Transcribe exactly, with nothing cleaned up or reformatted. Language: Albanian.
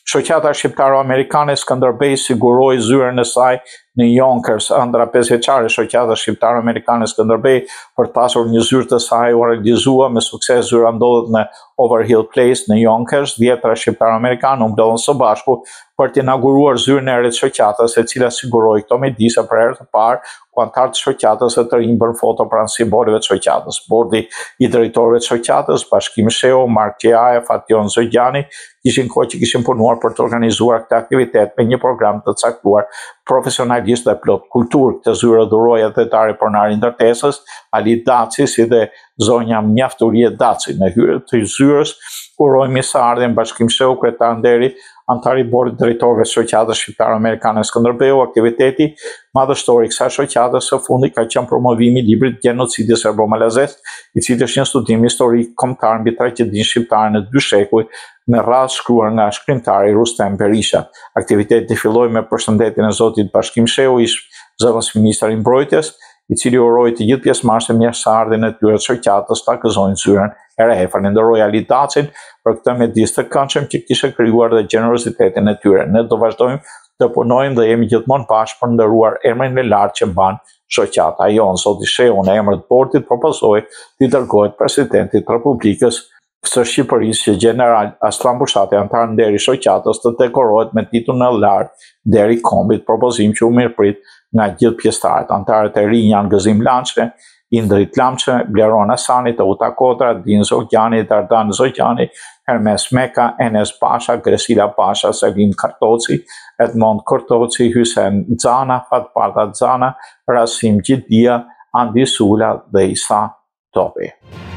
Shoqata Shqiptaro Amerikane Skënderbej siguroi zyrën e saj në Yonkers. Ëndra pesëvjeçare Shoqata Shqiptaro Amerikane Skënderbej për të pasur një zyrë të saj u realizua me sukses. Zyra ndodhet në Overhill Place në Yonkers. Dhjetra shqiptaro amerikanë u mbledhën së bashku për të inauguruar zyrën e re të shoqatës, e cila siguroi këto midise për herë të parë ku antarët e shoqatës e të rinj bën foto pranë simboleve të shoqatës. Bordi i drejtorëve të shoqatës, Bashkimi Sheu, Mark Gjeaja, Fation Zogjani, kishin kohë që kishin punuar për të organizuar këtë aktivitet me një program të caktuar profesionalisht dhe plot kulturë. Këtë zyrë dhuroi atletari pronari ndërtesës Ali Daci, si dhe zonja Mjafturie Daci. Në hyrje të zyrës urojmë mirëseardhjen Bashkim Sheu, kryetar nderi, antari i bordit drejtorëve të Shoqatës Shqiptaro Amerikane Skënderbeu. Aktiviteti madhështor i kësaj shoqate së fundit ka qenë promovimi i librit Genocidit serbo-malazes, i cili është një studim historik kombëtar mbi tragjedin shqiptare në dy shekuj, me radhë shkruar nga shkrimtari Rustem Berisha. Aktiviteti filloi me përshëndetjen e zotit Bashkim Sheu, ish zëvendës ministër i mbrojtjes, i cili uroi të gjithë pjesëmarrësve mirëseardhjen e tyre të shoqatës ta gëzojnë zyrën e re. Falenderoj Ali Dacin për këtë midis të këndshëm që kishte krijuar dhe gjenerozitetin e tyre. Ne do vazhdojmë të punojmë dhe jemi gjithmonë bashkë për ndëruar emrin e lartë që mban shoqata jonë. Zoti Sheu në emër të bordit propozoi të dërgohet presidentit të Republikës së Shqipërisë që general Aslan Bushati, antar nderi i shoqatës, të dekorohet me titullin e lartë deri kombit, propozim që u mirëprit nga gjithë pjesëtarët. Antarët e rinj janë Gëzim Lançe, Indrit Lamçe, Bleron Hasani, Tauta Kotra, Din Zogjani, Dardan Zogjani, Hermes Meka, Enes Pasha, Gresila Pasha, Selim Kartoci, Edmond Kortoci, Hysen Zana, Fatparta Zana, Rasim Gjidia, Andi Sula dhe Isa Topi.